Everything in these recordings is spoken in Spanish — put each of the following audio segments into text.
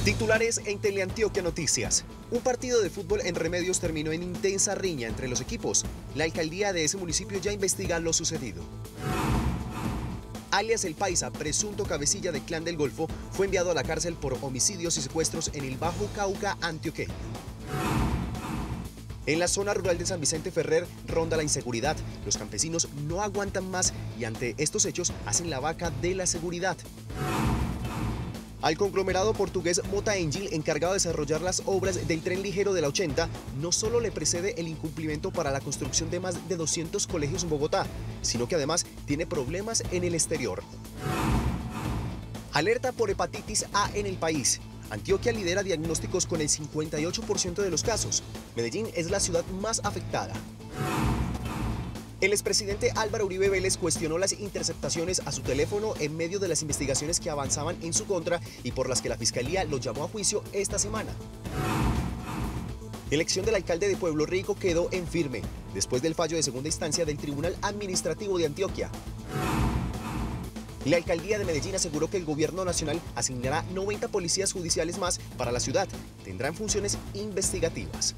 Titulares en Teleantioquia Noticias. Un partido de fútbol en Remedios terminó en intensa riña entre los equipos. La alcaldía de ese municipio ya investiga lo sucedido. Alias El Paisa, presunto cabecilla del Clan del Golfo, fue enviado a la cárcel por homicidios y secuestros en el Bajo Cauca antioqueño. En la zona rural de San Vicente Ferrer ronda la inseguridad. Los campesinos no aguantan más y ante estos hechos hacen la vaca de la seguridad. Al conglomerado portugués Mota Engil, encargado de desarrollar las obras del tren ligero de la 80, no solo le precede el incumplimiento para la construcción de más de 200 colegios en Bogotá, sino que además tiene problemas en el exterior. Alerta por hepatitis A en el país. Antioquia lidera diagnósticos con el 58% de los casos. Medellín es la ciudad más afectada. El expresidente Álvaro Uribe Vélez cuestionó las interceptaciones a su teléfono en medio de las investigaciones que avanzaban en su contra y por las que la Fiscalía lo llamó a juicio esta semana. Elección del alcalde de Pueblo Rico quedó en firme, después del fallo de segunda instancia del Tribunal Administrativo de Antioquia. La alcaldía de Medellín aseguró que el gobierno nacional asignará 90 policías judiciales más para la ciudad. Tendrán funciones investigativas.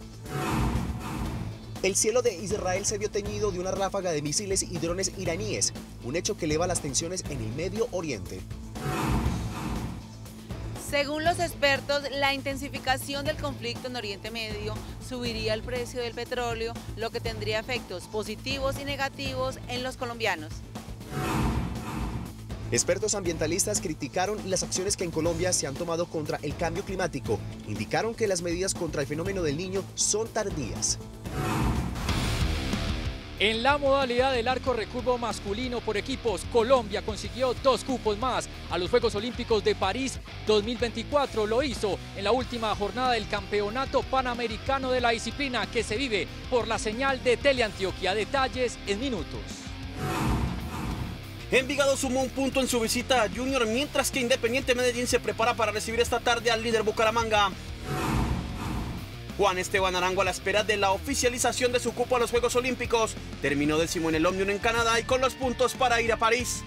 El cielo de Israel se vio teñido de una ráfaga de misiles y drones iraníes, un hecho que eleva las tensiones en el Medio Oriente. Según los expertos, la intensificación del conflicto en Oriente Medio subiría el precio del petróleo, lo que tendría efectos positivos y negativos en los colombianos. Expertos ambientalistas criticaron las acciones que en Colombia se han tomado contra el cambio climático. Indicaron que las medidas contra el fenómeno del Niño son tardías. En la modalidad del arco recurvo masculino por equipos, Colombia consiguió 2 cupos más a los Juegos Olímpicos de París 2024. Lo hizo en la última jornada del Campeonato Panamericano de la disciplina que se vive por la señal de Teleantioquia. Detalles en minutos. Envigado sumó un punto en su visita a Junior, mientras que Independiente Medellín se prepara para recibir esta tarde al líder Bucaramanga. Juan Esteban Arango, a la espera de la oficialización de su cupo a los Juegos Olímpicos, terminó 10º en el Omnium en Canadá y con los puntos para ir a París.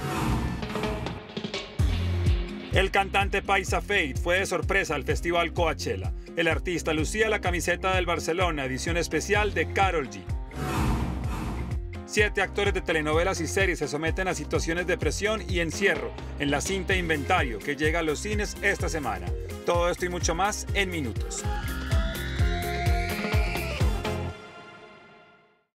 El cantante paisa Feid fue de sorpresa al festival Coachella. El artista lucía la camiseta del Barcelona, edición especial de Karol G. 7 actores de telenovelas y series se someten a situaciones de presión y encierro en la cinta Inventario, que llega a los cines esta semana. Todo esto y mucho más en minutos.